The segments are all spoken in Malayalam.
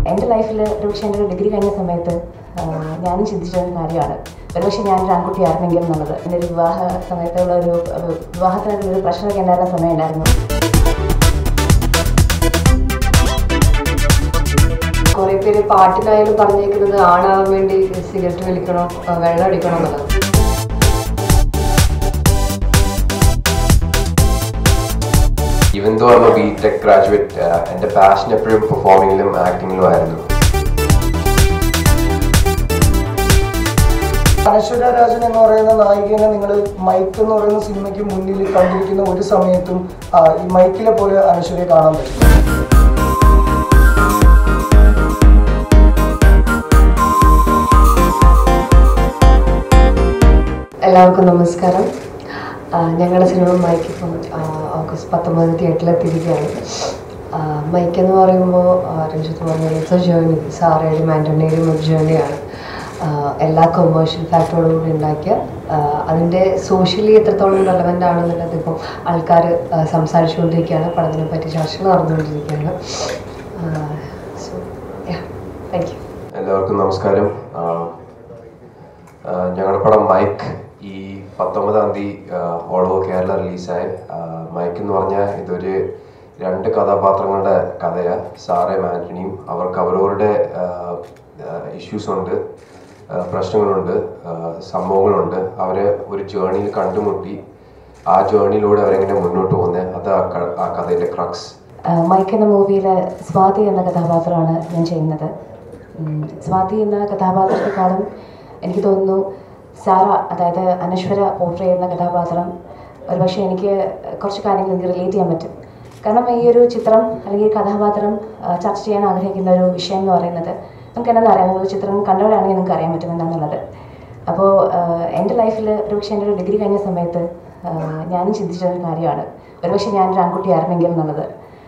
എൻ്റെ ലൈഫിൽ ഒരുപക്ഷെ എൻ്റെ ഒരു ഡിഗ്രി കഴിഞ്ഞ സമയത്ത് ഞാനും ചിന്തിച്ചൊരു കാര്യമാണ്, ഒരുപക്ഷെ ഞാനൊരു ആൺകുട്ടിയായിരുന്നെങ്കിൽ എന്നുള്ളത്. എൻ്റെ ഒരു വിവാഹ സമയത്തുള്ള വിവാഹത്തിനൊരു പ്രശ്നമൊക്കെ ഉണ്ടായിരുന്ന സമയം ഉണ്ടായിരുന്നു. കുറേ പേര് പാട്ടിനായാലും പറഞ്ഞേക്കുന്നത് ആണാവാൻ വേണ്ടി സിഗരറ്റ് വലിക്കണോ വെള്ളം അടിക്കണോ എന്നുള്ളത്. Even though I'm a B.Tech graduate, എൻ്റെ പാഷൻ എപ്പോഴും പെർഫോമിങ്ങിലും ആക്ടിങ്ങിലും ആയിരുന്നു. അനശ്വര രാജൻ എന്ന് പറയുന്ന നായികനെ നിങ്ങൾ മൈക്ക് എന്ന് പറയുന്ന സിനിമയ്ക്ക് മുന്നിൽ കണ്ടിരിക്കുന്ന ഒരു സമയത്തും ഈ മൈക്കിലെ പോലെ അനശ്വരയെ കാണാൻ പറ്റും. എല്ലാവർക്കും നമസ്കാരം. ഞങ്ങളുടെ സിനിമ മൈക്ക് ഇപ്പം ഓഗസ്റ്റ് 19 തിയേറ്ററിലെത്തിയിരിക്കുകയാണ്. മൈക്ക് എന്ന് പറയുമ്പോൾ രഞ്ജിത്ത് പറഞ്ഞ ഇറ്റ്സ് എ ജേർണി, സാറയുടെയും ആൻ്റണിയുടെയും ഒരു ജേർണിയാണ്. എല്ലാ കൊമേഴ്ഷ്യൽ ഫാക്ടറോടുകൂടി ഉണ്ടാക്കിയ അതിൻ്റെ സോഷ്യലി എത്രത്തോളം റെലവൻ്റ് ആണെന്നുള്ളത് ഇപ്പം ആൾക്കാർ സംസാരിച്ചുകൊണ്ടിരിക്കുകയാണ്, പടത്തിനെ പറ്റി ചർച്ചകൾ നടന്നുകൊണ്ടിരിക്കുകയാണ്. So thank you. എല്ലാവർക്കും നമസ്കാരം. ഞങ്ങളുടെ പടം മൈക്ക് ഈ 19-ാം തീയതി ഓൾ ഓവർ കേരള റിലീസായി. മൈക്ക് എന്ന് പറഞ്ഞാൽ ഇതൊരു 2 കഥാപാത്രങ്ങളുടെ കഥയാണ്. സാറയും ആൻ്റണിയും അവർക്ക് അവരവരുടെ ഇഷ്യൂസുണ്ട്, പ്രശ്നങ്ങളുണ്ട്, സംഭവങ്ങളുണ്ട്. അവരെ ഒരു ജേർണിയിൽ കണ്ടുമുട്ടി ആ ജേർണിയിലൂടെ അവരെങ്ങനെ മുന്നോട്ട് പോകുന്നത്, അത് ആ കഥയിലെ ക്രക്സ്. മൈക്ക് എന്ന മൂവിയിൽ സ്വാതി എന്ന കഥാപാത്രമാണ് ഞാൻ ചെയ്യുന്നത്. സ്വാതി എന്ന കഥാപാത്രത്തെക്കാളും എനിക്ക് തോന്നുന്നു സാറ, അതായത് അനശ്വര പോർട്രേ ചെയ്യുന്ന കഥാപാത്രം ഒരുപക്ഷെ എനിക്ക് കുറച്ച് കാര്യങ്ങൾ എനിക്ക് റിലേറ്റ് ചെയ്യാൻ പറ്റും. കാരണം ഈ ഒരു ചിത്രം അല്ലെങ്കിൽ കഥാപാത്രം ചർച്ച ചെയ്യാൻ ആഗ്രഹിക്കുന്ന ഒരു വിഷയം എന്ന് പറയുന്നത് നമുക്ക് എന്താണെന്ന് അറിയാം, ഒരു ചിത്രം കണ്ടവരാണെങ്കിൽ നിങ്ങൾക്ക് അറിയാൻ പറ്റും എന്താണെന്നുള്ളത്. അപ്പോൾ എൻ്റെ ലൈഫിൽ ഒരുപക്ഷെ എൻ്റെ ഒരു ഡിഗ്രി കഴിഞ്ഞ സമയത്ത് ഞാനും ചിന്തിച്ചൊരു കാര്യമാണ്, ഒരുപക്ഷെ ഞാനൊരു ആൺകുട്ടിയായിരുന്നെങ്കിൽ എന്നുള്ളത്.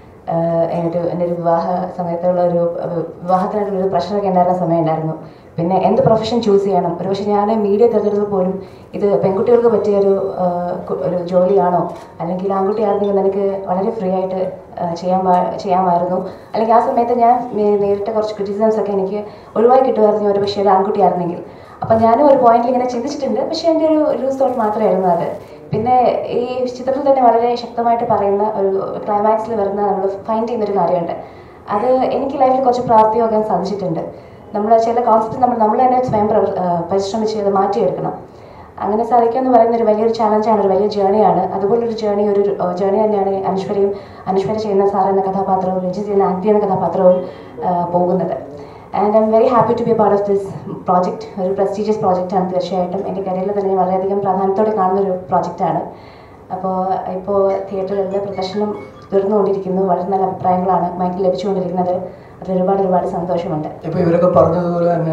എൻ്റെ ഒരു വിവാഹ സമയത്തുള്ള വിവാഹത്തിനായിട്ടുള്ളൊരു പ്രശ്നമൊക്കെ ഉണ്ടായിരുന്ന സമയം ഉണ്ടായിരുന്നു. പിന്നെ എന്ത് പ്രൊഫഷൻ ചൂസ് ചെയ്യണം, ഒരുപക്ഷെ ഞാൻ മീഡിയ തിരഞ്ഞെടുത്തപ്പോൾ പോലും ഇത് പെൺകുട്ടികൾക്ക് പറ്റിയ ഒരു ജോലിയാണോ, അല്ലെങ്കിൽ ആൺകുട്ടിയായിരുന്നെങ്കിൽ എനിക്ക് വളരെ ഫ്രീ ആയിട്ട് ചെയ്യാമായിരുന്നു, അല്ലെങ്കിൽ ആ സമയത്ത് ഞാൻ നേരിട്ട കുറച്ച് ക്രിറ്റിസിസംസ് ഒക്കെ എനിക്ക് ഒഴിവായി കിട്ടുമായിരുന്നു ഒരുപക്ഷെ ഒരു ആൺകുട്ടിയായിരുന്നെങ്കിൽ. അപ്പം ഞാനും ഒരു പോയിന്റിൽ ഇങ്ങനെ ചിന്തിച്ചിട്ടുണ്ട്, പക്ഷേ എൻ്റെ ഒരു ലൂസ് തോട്ട് മാത്രമായിരുന്നു അത്. പിന്നെ ഈ ചിത്രത്തിൽ തന്നെ വളരെ ശക്തമായിട്ട് പറയുന്ന ഒരു ക്ലൈമാക്സിൽ വരുന്ന നമ്മൾ ഫൈൻഡ് ചെയ്യുന്നൊരു കാര്യമുണ്ട്. അത് എനിക്ക് ലൈഫിൽ കുറച്ച് പ്രാപ്തിയാക്കാൻ സാധിച്ചിട്ടുണ്ട്. നമ്മൾ ചില കോൺസെപ്റ്റ് നമ്മൾ തന്നെ സ്വയം പരിശ്രമിച്ച് അത് മാറ്റിയെടുക്കണം. അങ്ങനെ സാധിക്കുക എന്ന് പറയുന്ന ഒരു വലിയൊരു ചാലഞ്ചാണ്, ഒരു വലിയ ജേണിയാണ്. അതുപോലൊരു ജേണി തന്നെയാണ് അനശ്വര ചെയ്യുന്ന സാർ എന്ന കഥാപാത്രവും രഞ്ജിത്ത് ചെയ്യുന്ന ആൻറ്റി എന്ന കഥാപാത്രവും പോകുന്നത്. And I'm very happy to be part of this project. ഒരു പ്രസ്റ്റീജിയസ് പ്രോജക്റ്റാണ് തീർച്ചയായിട്ടും. എൻ്റെ കരിയറിൽ തന്നെ വളരെയധികം പ്രാധാന്യത്തോടെ കാണുന്നൊരു പ്രോജക്റ്റാണ്. അപ്പോൾ ഇപ്പോൾ തിയേറ്ററുകളിൽ പ്രദർശനം തുടർന്നുകൊണ്ടിരിക്കുന്നു. വളരെ നല്ല അഭിപ്രായങ്ങളാണ് മൈക്കിൽ ലഭിച്ചുകൊണ്ടിരിക്കുന്നത്. അത് ഒരുപാട് സന്തോഷമുണ്ട്. ഇപ്പോൾ ഇവരൊക്കെ പറഞ്ഞതുപോലെ തന്നെ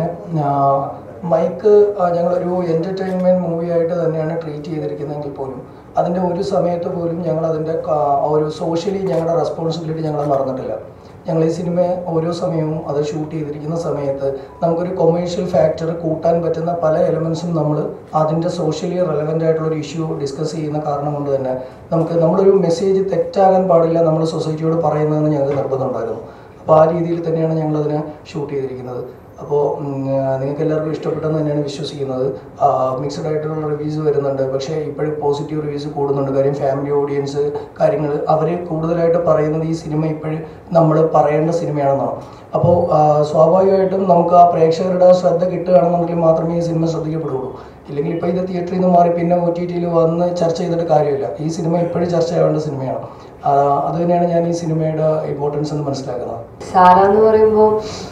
മൈക്ക് ഞങ്ങളൊരു എൻ്റർടൈൻമെൻറ്റ് മൂവിയായിട്ട് തന്നെയാണ് ട്രീറ്റ് ചെയ്തിരിക്കുന്നതെങ്കിൽ പോലും അതിൻ്റെ ഒരു സമയത്ത് പോലും ഞങ്ങളതിൻ്റെ ഒരു സോഷ്യലി ഞങ്ങളുടെ റെസ്പോൺസിബിലിറ്റി ഞങ്ങൾ മറന്നിട്ടില്ല. ഞങ്ങൾ ഈ സിനിമ ഓരോ സമയവും അത് ഷൂട്ട് ചെയ്തിരിക്കുന്ന സമയത്ത് നമുക്കൊരു കൊമേഴ്ഷ്യൽ ഫാക്ടർ കൂട്ടാൻ പറ്റുന്ന പല എലമെൻസും നമ്മൾ അതിൻ്റെ സോഷ്യലി റെലവൻ്റ് ആയിട്ടുള്ളൊരു ഇഷ്യൂ ഡിസ്കസ് ചെയ്യുന്ന കാരണം കൊണ്ട് തന്നെ നമ്മളൊരു മെസ്സേജ് തെറ്റാകാൻ പാടില്ല നമ്മൾ സൊസൈറ്റിയോട് പറയുന്നതെന്ന് ഞങ്ങൾക്ക് നിർബന്ധമുണ്ടായിരുന്നു. അപ്പോൾ ആ രീതിയിൽ തന്നെയാണ് ഞങ്ങളതിനെ ഷൂട്ട് ചെയ്തിരിക്കുന്നത്. അപ്പോൾ നിങ്ങൾക്ക് എല്ലാവർക്കും ഇഷ്ടപ്പെട്ടെന്ന് തന്നെയാണ് വിശ്വസിക്കുന്നത്. മിക്സഡ് ആയിട്ടുള്ള റിവ്യൂസ് വരുന്നുണ്ട്, പക്ഷേ ഇപ്പോഴും പോസിറ്റീവ് റിവ്യൂസ് കൂടുന്നുണ്ട്. കാര്യം ഫാമിലി ഓഡിയൻസ് കാര്യങ്ങൾ അവർ കൂടുതലായിട്ട് പറയുന്നത് ഈ സിനിമ ഇപ്പോഴും നമ്മൾ പറയേണ്ട സിനിമയാണെന്നാണ്. അപ്പോൾ സ്വാഭാവികമായിട്ടും നമുക്ക് ആ പ്രേക്ഷകരുടെ ശ്രദ്ധ കിട്ടുകയാണെന്നുണ്ടെങ്കിൽ മാത്രമേ ഈ സിനിമ ശ്രദ്ധിക്കപ്പെടുകയുള്ളൂ. ഇല്ലെങ്കിൽ ഇപ്പോൾ ഇത് തിയേറ്ററിൽ നിന്ന് മാറി പിന്നെ OTT വന്ന് ചർച്ച ചെയ്തിട്ട് കാര്യമില്ല. ഈ സിനിമ ഇപ്പോഴും ചർച്ച ചെയ്യേണ്ട സിനിമയാണ്. അത് തന്നെയാണ് ഞാൻ ഈ സിനിമയുടെ ഇമ്പോർട്ടൻസ് എന്ന് മനസ്സിലാക്കുന്നത്. സാറ എന്ന് പറയുമ്പോൾ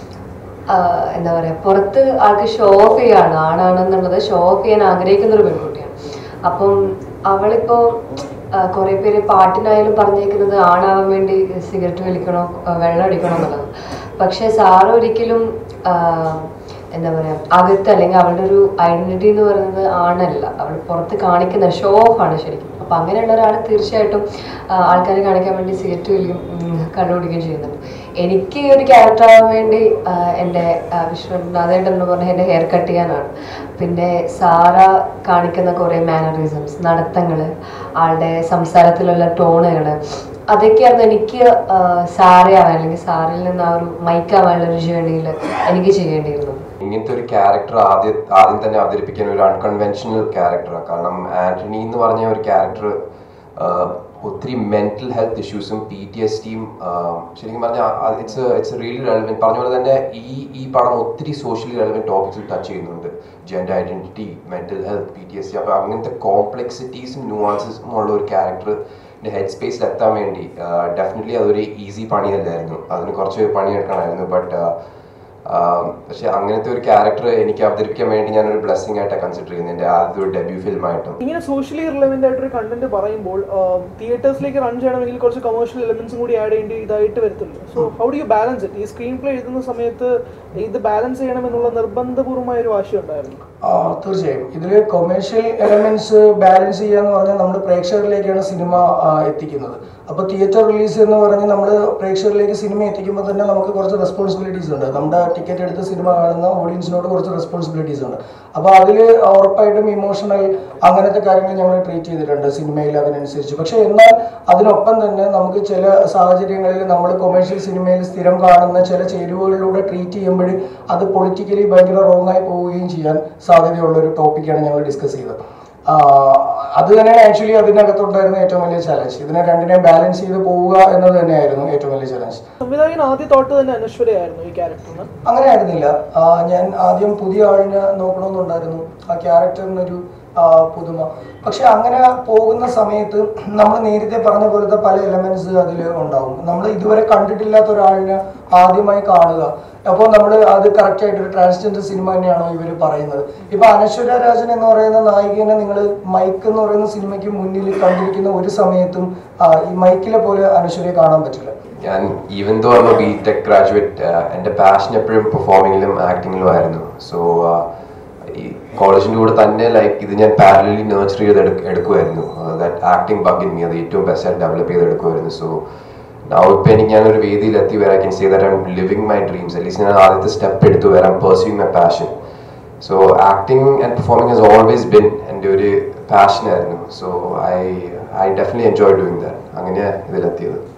എന്താ പറയുക, പുറത്ത് ആൾക്ക് ഷോ ഓഫ് ചെയ്യാണ്, ആണാണെന്നുള്ളത് ഷോ ഓഫ് ചെയ്യാൻ ആഗ്രഹിക്കുന്ന ഒരു പെൺകുട്ടിയാണ്. അപ്പം അവളിപ്പോൾ കുറേ പേര് പാട്ടിനായാലും പറഞ്ഞേക്കുന്നത് ആണാവാൻ വേണ്ടി സിഗരറ്റ് വലിക്കണോ വെള്ളം അടിക്കണോ എന്നുള്ളത്. പക്ഷേ സാറ് ഒരിക്കലും എന്താ പറയുക, അകത്ത് അല്ലെങ്കിൽ അവളുടെ ഒരു ഐഡന്റിറ്റി എന്ന് പറയുന്നത് ആണല്ല, അവൾ പുറത്ത് കാണിക്കുന്ന ഷോ ഓഫ് ആണ് ശരിക്കും. അപ്പം അങ്ങനെയുള്ള ഒരാൾ തീർച്ചയായിട്ടും ആൾക്കാരെ കാണിക്കാൻ വേണ്ടി സിഗരറ്റ് വലിക്കും, കണ്ടുപിടിക്കുകയും ചെയ്യുന്നുണ്ട്. എനിക്ക് ഒരു ക്യാരക്ടർ ആവാൻ വേണ്ടി എൻ്റെ വിഷ്ണു പറഞ്ഞ എൻ്റെ ഹെയർ കട്ട് ചെയ്യാനാണ്. പിന്നെ സാറ കാണിക്കുന്ന കുറേ മാനറിസംസ്, നടത്തങ്ങൾ, ആളുടെ സംസാരത്തിലുള്ള ടോണുകൾ, അതൊക്കെയായിരുന്നു എനിക്ക് സാറേ ആവാൻ അല്ലെങ്കിൽ സാറിൽ നിന്ന് ആ ഒരു മൈക്കാവാനുള്ള ഒരു ജേണിയിൽ എനിക്ക് ചെയ്യേണ്ടിയിരുന്നത്. ഇങ്ങനത്തെ ഒരു ക്യാരക്ടർ ആദ്യം തന്നെ അവതരിപ്പിക്കാൻ ഒരു അൺകൺവെൻഷണൽ ക്യാരക്ടറാണ്. കാരണം ആന്റണി എന്ന് പറഞ്ഞ ഒരു ക്യാരക്ടർ ഒത്തിരി മെന്റൽ ഹെൽത്ത് ഇഷ്യൂസും PTSDയും ശരിക്കും പറഞ്ഞാൽ ഇറ്റ്സ് റിയലി റെലവെന്റ്. പറഞ്ഞ പോലെ തന്നെ ഈ പടം ഒത്തിരി സോഷ്യലി റെലവെന്റ് ടോപ്പിക്സിൽ ടച്ച് ചെയ്യുന്നുണ്ട്. Gender identity, mental health, PTSD. അപ്പോൾ അങ്ങനത്തെ കോംപ്ലെക്സിറ്റീസും ന്യൂവാൻസസും ഉള്ള ഒരു ക്യാരക്ടർ ഹെഡ് സ്പേസിൽ എത്താൻ വേണ്ടി ഡെഫിനറ്റ്ലി അതൊരു ഈസി പണിയല്ലായിരുന്നു. അതിന് കുറച്ച് പണിയെടുക്കണമായിരുന്നു. പക്ഷെ അങ്ങനത്തെ ഒരു ക്യാരക്ടർ എനിക്ക് അവതരിപ്പിക്കാൻ വേണ്ടി ഞാനൊരു ബ്ലെസ്സിംഗ് ആയിട്ടാണ് കൺസിഡർ ചെയ്യുന്നത്. എൻ്റെ ആദ്യത്തെ ഒരു ഡെബ്യൂ ഫിലിമായിട്ടും. ഇങ്ങനെ സോഷ്യലി റിലവെന്റ് ആയിട്ടൊരു കണ്ടന്റ് പറയുമ്പോൾ തിയേറ്റേഴ്സിലേക്ക് റൺ ചെയ്യണമെങ്കിൽ കുറച്ച് കമേഴ്ഷ്യൽ എലമെന്റ്സും കൂടി ആഡ് ചെയ്യേണ്ടി ഇതായിട്ട് വരത്തുള്ളൂ. So how do you balance it? ഈ സ്ക്രീൻ പ്ലേ എഴുതുന്ന സമയത്ത് ഇത് ബാലൻസ് ചെയ്യണമെന്നുള്ള നിർബന്ധപൂർവമായ ഒരു വാശി ഉണ്ടായിരുന്നു? തീർച്ചയായും ഇതിൽ കൊമേഴ്ഷ്യൽ എലമെന്റ്സ് ബാലൻസ് ചെയ്യാന്ന് പറഞ്ഞാൽ നമ്മൾ പ്രേക്ഷകരിലേക്കാണ് സിനിമ എത്തിക്കുന്നത്. അപ്പോൾ തിയേറ്റർ റിലീസ് എന്ന് പറഞ്ഞ് നമ്മൾ പ്രേക്ഷകരിലേക്ക് സിനിമ എത്തിക്കുമ്പോൾ തന്നെ നമുക്ക് കുറച്ച് റെസ്പോൺസിബിലിറ്റീസ് ഉണ്ട്. നമ്മുടെ ടിക്കറ്റ് എടുത്ത് സിനിമ കാണുന്ന ഓഡിയൻസിനോട് കുറച്ച് റെസ്പോൺസിബിലിറ്റീസ് ഉണ്ട്. അപ്പോൾ അതിൽ ഉറപ്പായിട്ടും ഇമോഷണൽ അങ്ങനത്തെ കാര്യങ്ങൾ ഞങ്ങൾ ട്രീറ്റ് ചെയ്തിട്ടുണ്ട് സിനിമയിൽ അതിനനുസരിച്ച്. പക്ഷേ എന്നാൽ അതിനൊപ്പം തന്നെ നമുക്ക് ചില സാഹചര്യങ്ങളിൽ നമ്മൾ കൊമേഴ്ഷ്യൽ സിനിമയിൽ സ്ഥിരം കാണുന്ന ചില ചേരുവകളിലൂടെ ട്രീറ്റ് ചെയ്യുമ്പോൾ അത് പൊളിറ്റിക്കലി ഭയങ്കര റോങ് ആയി പോവുകയും ചെയ്യാൻ സാധ്യതയുള്ള ഒരു ടോപ്പിക്കാണ് ഞങ്ങൾ ഡിസ്കസ് ചെയ്തത്. അത് തന്നെയാണ് ആക്ച്വലി അതിനകത്തുണ്ടായിരുന്ന ഏറ്റവും വലിയ ചലഞ്ച്. ഇതിനെ രണ്ടിനെയും ബാലൻസ് ചെയ്ത് പോവുക എന്നത് തന്നെയായിരുന്നു ഏറ്റവും വലിയ ചലഞ്ച്. സംവിധായകൻ ആദ്യ തോട്ട് തന്നെ അനശ്വരയായിരുന്നു ഈ ക്യാരക്ടറിന്? അങ്ങനെ ആയിരുന്നില്ല. ഞാൻ ആദ്യം പുതിയ ആളിനെ നോക്കണമെന്നുണ്ടായിരുന്നു, ആ ക്യാരക്ടറിനൊരു പുതുമ. പക്ഷെ അങ്ങനെ പോകുന്ന സമയത്ത് നമ്മൾ നേരത്തെ പറഞ്ഞ പോലത്തെ പല എലമെന്റ്സ് അതിൽ ഉണ്ടാവും. നമ്മൾ ഇതുവരെ കണ്ടിട്ടില്ലാത്ത ഒരാളിനെ ആദ്യമായി കാണുക. അപ്പോൾ നമ്മൾ അത് കറക്റ്റ് ആയിട്ട് ഒരു ട്രാൻസ്ജെൻഡർ സിനിമ തന്നെയാണോ ഇവർ പറയുന്നത്? ഇപ്പൊ അനശ്വര രാജൻ എന്ന് പറയുന്ന നായികനെ നിങ്ങൾ മൈക്ക് എന്ന് പറയുന്ന സിനിമയ്ക്ക് മുന്നിൽ കണ്ടിരിക്കുന്ന ഒരു സമയത്തും ഈ മൈക്കിലെ പോലെ അനശ്വരയെ കാണാൻ പറ്റില്ല. ഞാൻ even though I'm a BTech graduate, എൻ്റെ പാഷൻ എപ്പോഴും പെർഫോമിങ്ങിലും ആക്ടിങ്ങിലും ആയിരുന്നു. സോ ഈ കോളേജിൻ്റെ കൂടെ തന്നെ ഇത് ഞാൻ പാരലലി നേർച്ചർ ചെയ്ത് എടുക്കുമായിരുന്നു. That acting bug in me അത് ഏറ്റവും ബെസ്റ്റായിട്ട് ഡെവലപ്പ് ചെയ്തെടുക്കുമായിരുന്നു. സോ ഇപ്പം ഞാനൊരു വേദിയിൽ എത്തി വരെ I can say that I'm living my dreams. At least ഞാൻ ആദ്യത്തെ സ്റ്റെപ്പ് എടുത്തു വരെ I'm pursuing my passion. So acting and performing has always been എൻ്റെ ഒരു പാഷനായിരുന്നു. So I definitely enjoy doing that. അങ്ങനെയാണ് ഇതിലെത്തിയത്.